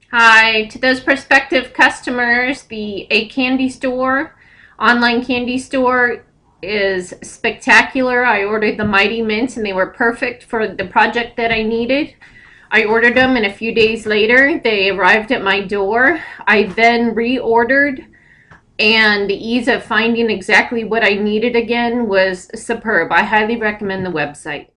Hi, to those prospective customers, the A Candy Store, online candy store is spectacular. I ordered the Mighty Mints and they were perfect for the project that I needed. I ordered them and a few days later they arrived at my door. I then reordered and the ease of finding exactly what I needed again was superb. I highly recommend the website.